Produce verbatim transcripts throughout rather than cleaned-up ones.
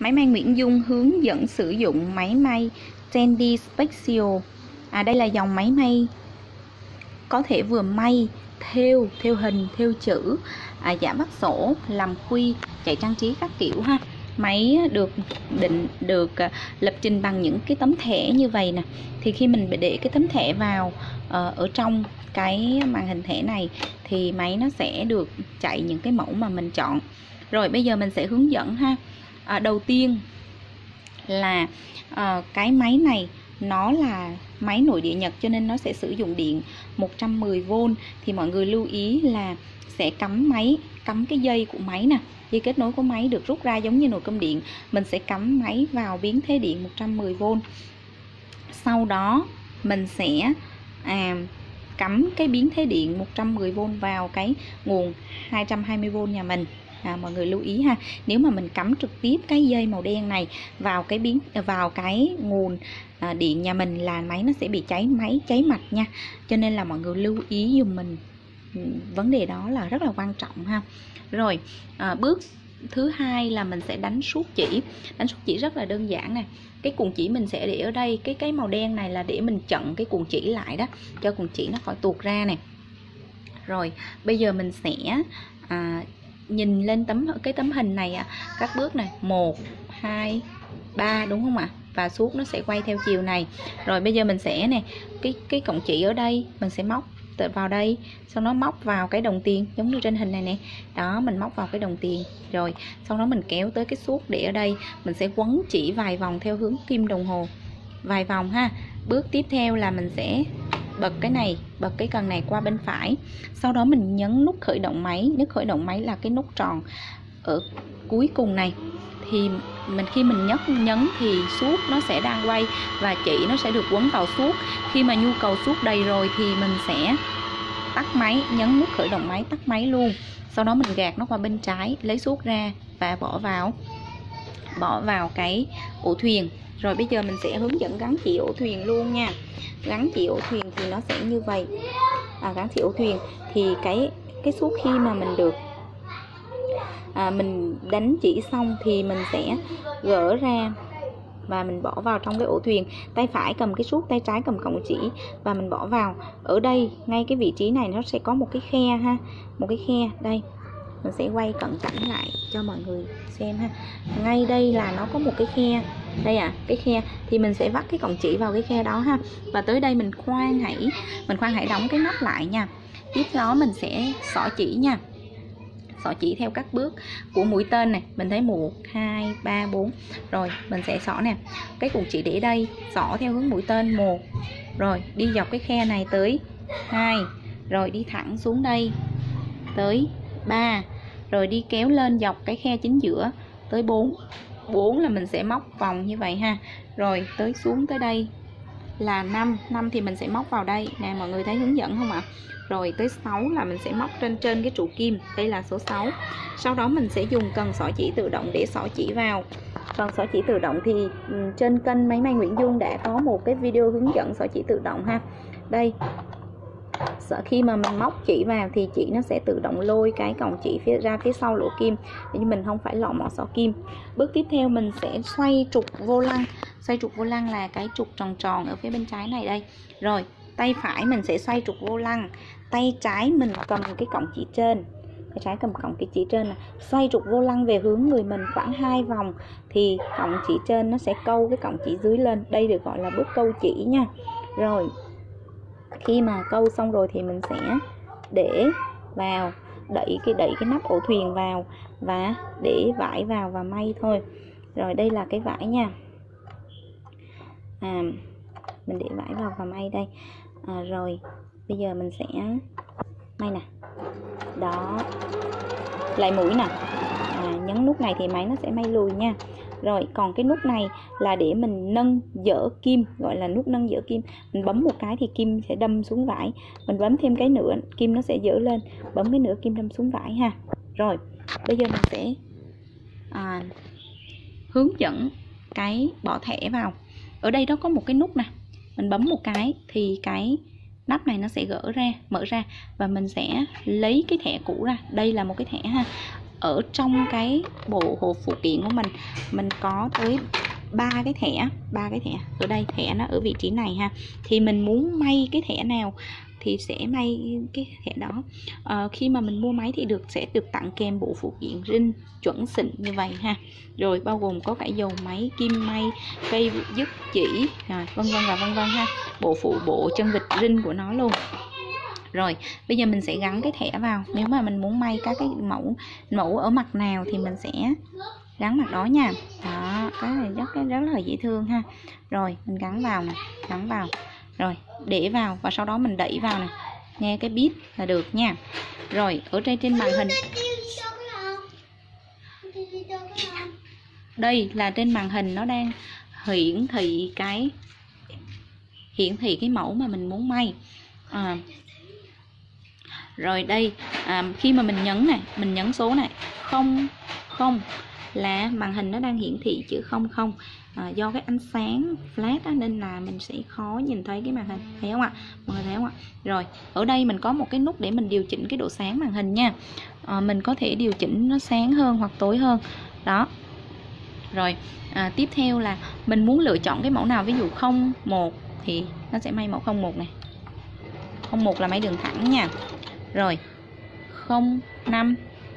Máy may Nguyễn Dung hướng dẫn sử dụng máy may Trendy Special. À, đây là dòng máy may có thể vừa may, thêu, thêu hình, thêu chữ, à, giảm bắt sổ, làm khuy, chạy trang trí các kiểu ha. Máy được định được lập trình bằng những cái tấm thẻ như vậy nè. Thì khi mình để cái tấm thẻ vào uh, ở trong cái màn hình thẻ này thì máy nó sẽ được chạy những cái mẫu mà mình chọn. Rồi bây giờ mình sẽ hướng dẫn ha. À, đầu tiên là uh, cái máy này nó là máy nội địa Nhật cho nên nó sẽ sử dụng điện một trăm mười vôn. Thì mọi người lưu ý là sẽ cắm máy, cắm cái dây của máy nè, dây kết nối của máy được rút ra giống như nồi cơm điện. Mình sẽ cắm máy vào biến thế điện một trăm mười vôn. Sau đó mình sẽ à, cắm cái biến thế điện một trăm mười vôn vào cái nguồn hai trăm hai mươi vôn nhà mình. À, mọi người lưu ý ha, nếu mà mình cắm trực tiếp cái dây màu đen này vào cái biến vào cái nguồn à, điện nhà mình là máy nó sẽ bị cháy máy, cháy mạch nha. Cho nên là mọi người lưu ý dùm mình vấn đề đó là rất là quan trọng ha. Rồi à, bước thứ hai là mình sẽ đánh suốt chỉ. Đánh suốt chỉ rất là đơn giản nè. Cái cuộn chỉ mình sẽ để ở đây, cái cái màu đen này là để mình chặn cái cuộn chỉ lại đó, cho cuộn chỉ nó khỏi tuột ra nè. Rồi bây giờ mình sẽ à, nhìn lên tấm cái tấm hình này à, các bước này một, hai, ba đúng không ạ? Và suốt nó sẽ quay theo chiều này. Rồi bây giờ mình sẽ nè, cái cái cọng chỉ ở đây mình sẽ móc vào đây, sau đó móc vào cái đồng tiền giống như trên hình này nè. Đó, mình móc vào cái đồng tiền. Rồi sau đó mình kéo tới cái suốt để ở đây, mình sẽ quấn chỉ vài vòng theo hướng kim đồng hồ, vài vòng ha. Bước tiếp theo là mình sẽ bật cái này, bật cái cần này qua bên phải. Sau đó mình nhấn nút khởi động máy. Nút khởi động máy là cái nút tròn ở cuối cùng này. Thì mình khi mình nhấn nhấn thì suốt nó sẽ đang quay và chỉ nó sẽ được quấn vào suốt. Khi mà nhu cầu suốt đầy rồi thì mình sẽ tắt máy, nhấn nút khởi động máy, tắt máy luôn. Sau đó mình gạt nó qua bên trái, lấy suốt ra và bỏ vào bỏ vào cái ổ thuyền. Rồi bây giờ mình sẽ hướng dẫn gắn chỉ ổ thuyền luôn nha. Gắn chỉ ổ thuyền thì nó sẽ như vậy. À, gắn chỉ ổ thuyền thì cái cái suốt khi mà mình được à, mình đánh chỉ xong thì mình sẽ gỡ ra và mình bỏ vào trong cái ổ thuyền. Tay phải cầm cái suốt, tay trái cầm cọng chỉ và mình bỏ vào. Ở đây ngay cái vị trí này nó sẽ có một cái khe ha, một cái khe đây. Mình sẽ quay cận cảnh lại cho mọi người xem ha. Ngay đây là nó có một cái khe. Đây à, cái khe thì mình sẽ vắt cái cọng chỉ vào cái khe đó ha. Và tới đây mình khoan hãy mình khoan hãy đóng cái nắp lại nha. Tiếp đó mình sẽ xỏ chỉ nha. Xỏ chỉ theo các bước của mũi tên này. Mình thấy một, hai, ba, bốn. Rồi mình sẽ xỏ nè. Cái cuộn chỉ để đây, xỏ theo hướng mũi tên một. Rồi đi dọc cái khe này tới hai. Rồi đi thẳng xuống đây tới ba. Rồi đi kéo lên dọc cái khe chính giữa tới bốn. bốn là mình sẽ móc vòng như vậy ha. Rồi tới xuống tới đây là năm. năm thì mình sẽ móc vào đây nè, mọi người thấy hướng dẫn không ạ? Rồi tới sáu là mình sẽ móc trên trên cái trụ kim, đây là số sáu. Sau đó mình sẽ dùng cần xỏ chỉ tự động để xỏ chỉ vào. Cần xỏ chỉ tự động thì trên kênh Máy may Nguyễn Dung đã có một cái video hướng dẫn xỏ chỉ tự động ha. Đây, khi mà mình móc chỉ vào thì chỉ nó sẽ tự động lôi cái cọng chỉ phía ra phía sau lỗ kim, để mình không phải lọ mỏ xỏ kim. Bước tiếp theo mình sẽ xoay trục vô lăng. Xoay trục vô lăng là cái trục tròn tròn ở phía bên trái này đây. Rồi tay phải mình sẽ xoay trục vô lăng, tay trái mình cầm cái cọng chỉ trên, tay trái cầm cọng cái chỉ trên này, xoay trục vô lăng về hướng người mình khoảng hai vòng thì cọng chỉ trên nó sẽ câu cái cọng chỉ dưới lên. Đây được gọi là bước câu chỉ nha. Rồi khi mà câu xong rồi thì mình sẽ để vào, đẩy cái đẩy cái nắp ổ thuyền vào và để vải vào và may thôi. Rồi đây là cái vải nha. À, mình để vải vào và may đây. À, rồi bây giờ mình sẽ may nè. Đó, lại mũi nè. À, nhấn nút này thì máy nó sẽ may lùi nha. Rồi còn cái nút này là để mình nâng dỡ kim, gọi là nút nâng dỡ kim. Mình bấm một cái thì kim sẽ đâm xuống vải, mình bấm thêm cái nữa kim nó sẽ dỡ lên, bấm cái nữa kim đâm xuống vải ha. Rồi bây giờ mình sẽ à, hướng dẫn cái bỏ thẻ vào. Ở đây nó có một cái nút nè, mình bấm một cái thì cái nắp này nó sẽ gỡ ra, mở ra và mình sẽ lấy cái thẻ cũ ra. Đây là một cái thẻ ha. ở trong cái bộ hộp phụ kiện của mình mình có tới ba cái thẻ, ba cái thẻ ở đây, thẻ nó ở vị trí này ha. Thì mình muốn may cái thẻ nào thì sẽ may cái thẻ đó. À, khi mà mình mua máy thì được sẽ được tặng kèm bộ phụ kiện rin chuẩn xịn như vậy ha. Rồi bao gồm có cả dầu máy, kim may, cây dứt chỉ, rồi vân vân và vân vân ha. Bộ phụ bộ chân vịt rin của nó luôn. Rồi bây giờ mình sẽ gắn cái thẻ vào. Nếu mà mình muốn may các cái mẫu mẫu ở mặt nào thì mình sẽ gắn mặt đó nha. Đó, cái này rất rất là dễ thương ha. Rồi mình gắn vào nè, gắn vào. Rồi để vào và sau đó mình đẩy vào nè. Nghe cái beep là được nha. Rồi ở trên trên màn hình, đây là trên màn hình nó đang hiển thị cái hiển thị cái mẫu mà mình muốn may. À, rồi đây à, khi mà mình nhấn này, mình nhấn số này không không là màn hình nó đang hiển thị chữ không không. À, do cái ánh sáng flash á, nên là mình sẽ khó nhìn thấy cái màn hình, thấy không ạ? Mọi người thấy không ạ? Rồi ở đây mình có một cái nút để mình điều chỉnh cái độ sáng màn hình nha. À, mình có thể điều chỉnh nó sáng hơn hoặc tối hơn đó. Rồi à, tiếp theo là mình muốn lựa chọn cái mẫu nào, ví dụ không một thì nó sẽ may mẫu không một này. Không một là máy đường thẳng nha. Rồi không năm,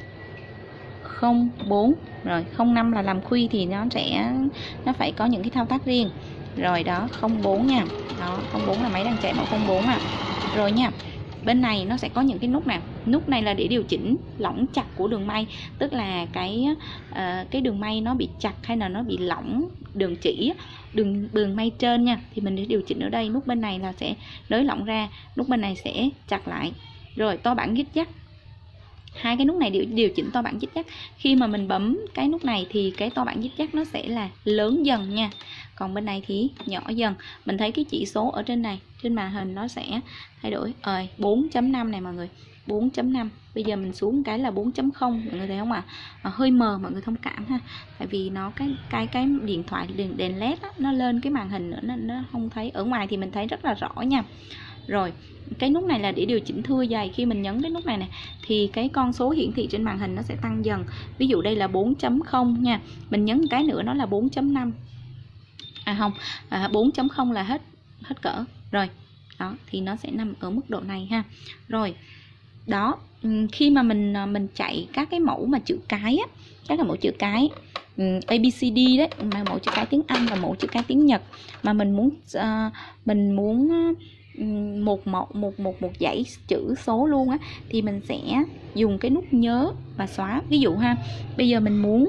không bốn, rồi không năm là làm khuy thì nó sẽ nó phải có những cái thao tác riêng. Rồi đó, không bốn nha. Đó, không bốn là máy đang chạy mẫu không bốn à. Rồi nha. Bên này nó sẽ có những cái nút nè. Nút này là để điều chỉnh lỏng chặt của đường may, tức là cái uh, cái đường may nó bị chặt hay là nó bị lỏng đường chỉ, đường đường may trên nha, thì mình để điều chỉnh ở đây. Nút bên này là sẽ nới lỏng ra, nút bên này sẽ chặt lại. Rồi to bản dít dắt, hai cái nút này điều, điều chỉnh to bản dít dắt. Khi mà mình bấm cái nút này thì cái to bản dít dắt nó sẽ là lớn dần nha, còn bên này thì nhỏ dần. Mình thấy cái chỉ số ở trên này, trên màn hình nó sẽ thay đổi. Ờ, bốn chấm năm này mọi người, bốn chấm năm. Bây giờ mình xuống cái là bốn chấm không, mọi người thấy không ạ? À? Hơi mờ, mọi người thông cảm ha. Tại vì nó cái cái cái điện thoại đèn, đèn led á, nó lên cái màn hình nữa nên nó không thấy. Ở ngoài thì mình thấy rất là rõ nha. Rồi cái nút này là để điều chỉnh thưa dày. Khi mình nhấn cái nút này này thì cái con số hiển thị trên màn hình nó sẽ tăng dần. Ví dụ đây là bốn chấm không nha, mình nhấn cái nữa nó là bốn chấm năm. À không, à, bốn chấm không là hết hết cỡ. Rồi đó, thì nó sẽ nằm ở mức độ này ha. Rồi đó, khi mà mình mình chạy các cái mẫu mà chữ cái á, các cái mẫu chữ cái A B C D đấy, mà mẫu chữ cái tiếng Anh và mẫu chữ cái tiếng Nhật, mà mình muốn uh, mình muốn một một một một một dãy chữ số luôn á, thì mình sẽ dùng cái nút nhớ và xóa. Ví dụ ha, bây giờ mình muốn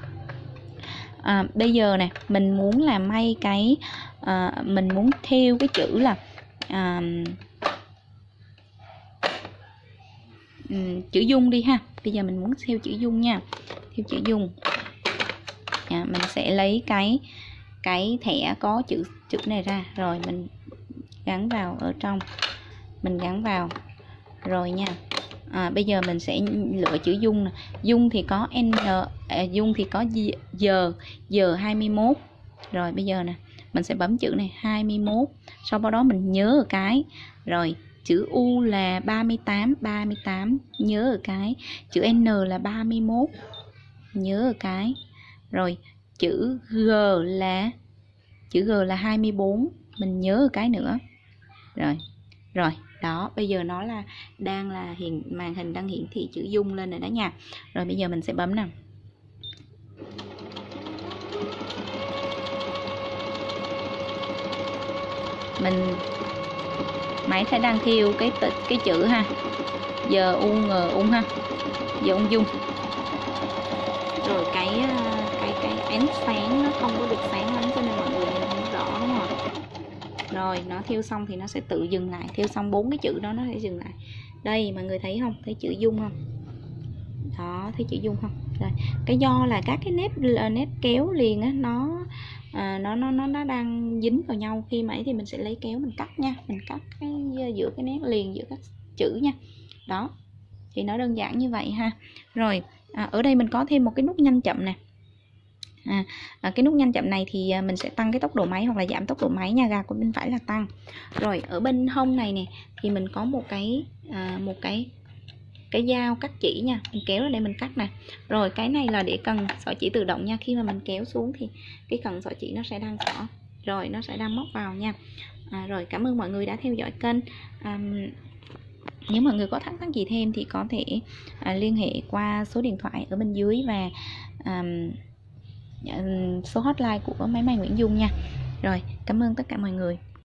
à, bây giờ nè mình muốn là may cái à, mình muốn theo cái chữ là à, chữ dung đi ha. Bây giờ mình muốn theo chữ dung nha, theo chữ dung à, mình sẽ lấy cái cái thẻ có chữ chữ này ra, rồi mình gắn vào ở trong, mình gắn vào rồi nha. À, bây giờ mình sẽ lựa chữ dung nè. Dung thì có n, à, dung thì có giờ giờ hai mươi mốt. Rồi bây giờ nè mình sẽ bấm chữ này hai mươi mốt, sau đó mình nhớ ở cái. Rồi chữ U là ba mươi tám, ba mươi tám nhớ ở cái. Chữ N là ba mươi mốt nhớ ở cái. Rồi chữ G là chữ G là hai mươi bốn, mình nhớ ở cái nữa. Rồi rồi đó, bây giờ nó là đang là hiện màn hình đang hiển thị chữ dung lên rồi đó nha. Rồi bây giờ mình sẽ bấm nè. Mình máy sẽ đang thiêu cái cái chữ ha, giờ u ngờ ung ha, giờ ung dung. Rồi cái cái cái ánh sáng nó không có được sáng lắm cho nên mọi người nhìn không rõ, đúng không? Rồi nó thiêu xong thì nó sẽ tự dừng lại, thiêu xong bốn cái chữ đó nó sẽ dừng lại. Đây mọi người thấy không, thấy chữ dung không? Đó, thấy chữ dung không? Rồi cái do là các cái nét nét kéo liền á, nó à, nó nó nó nó đang dính vào nhau. Khi mà ấy thì mình sẽ lấy kéo mình cắt nha, mình cắt cái giữa cái nét liền giữa các chữ nha. Đó thì nó đơn giản như vậy ha. Rồi à, ở đây mình có thêm một cái nút nhanh chậm nè. À, à, cái nút nhanh chậm này thì mình sẽ tăng cái tốc độ máy hoặc là giảm tốc độ máy nha. Gà của bên phải là tăng. Rồi ở bên hông này nè thì mình có một cái à, một cái cái dao cắt chỉ nha, mình kéo ra để mình cắt nè. Rồi cái này là để cần xỏ chỉ tự động nha, khi mà mình kéo xuống thì cái cần xỏ chỉ nó sẽ đang xỏ, rồi nó sẽ đang móc vào nha. À, rồi cảm ơn mọi người đã theo dõi kênh. À, nếu mọi người có thắc mắc gì thêm thì có thể à, liên hệ qua số điện thoại ở bên dưới và à, số hotline của máy may Nguyễn Dung nha. Rồi cảm ơn tất cả mọi người.